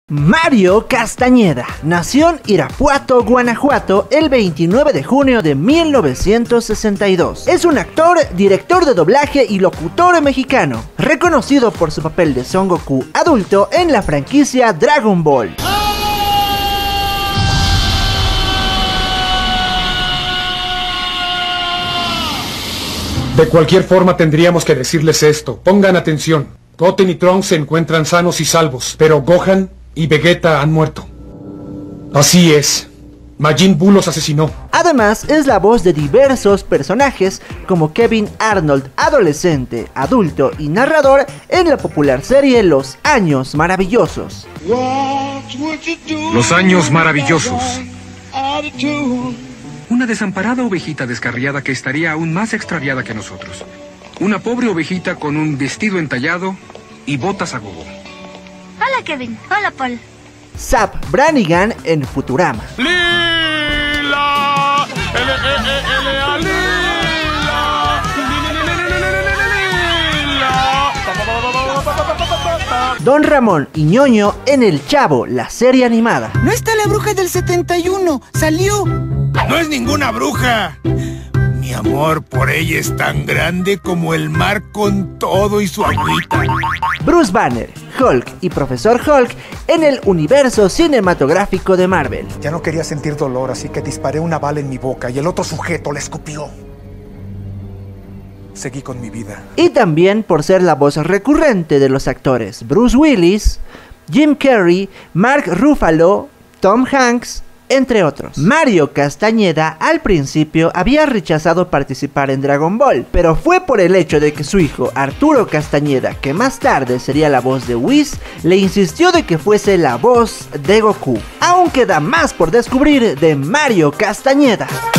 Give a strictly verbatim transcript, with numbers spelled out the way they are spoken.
Mario Castañeda nació en Irapuato, Guanajuato, el veintinueve de junio de mil novecientos sesenta y dos. Es un actor, director de doblaje y locutor mexicano, reconocido por su papel de Son Goku adulto en la franquicia Dragon Ball. De cualquier forma tendríamos que decirles esto. Pongan atención. Goten y Trunks se encuentran sanos y salvos, pero Gohan y Vegeta han muerto. Así es. Majin Buu los asesinó. Además, es la voz de diversos personajes como Kevin Arnold, adolescente, adulto y narrador en la popular serie Los Años Maravillosos. Los Años Maravillosos. Una desamparada ovejita descarriada que estaría aún más extraviada que nosotros. Una pobre ovejita con un vestido entallado y botas a gogo. Hola Kevin, hola Paul. Zap Brannigan en Futurama. Lila, L E E L A Lila. Don Ramón y Ñoño en El Chavo, la serie animada. No está la bruja del setenta y uno, salió. No es ninguna bruja. Mi amor por ella es tan grande como el mar con todo y su agüita. Bruce Banner, Hulk y Profesor Hulk en el universo cinematográfico de Marvel. Ya no quería sentir dolor, así que disparé una bala en mi boca y el otro sujeto la escupió. Seguí con mi vida. Y también por ser la voz recurrente de los actores Bruce Willis, Jim Carrey, Mark Ruffalo, Tom Hanks, entre otros. Mario Castañeda al principio había rechazado participar en Dragon Ball, pero fue por el hecho de que su hijo Arturo Castañeda, que más tarde sería la voz de Whis, le insistió de que fuese la voz de Goku. Aún queda más por descubrir de Mario Castañeda.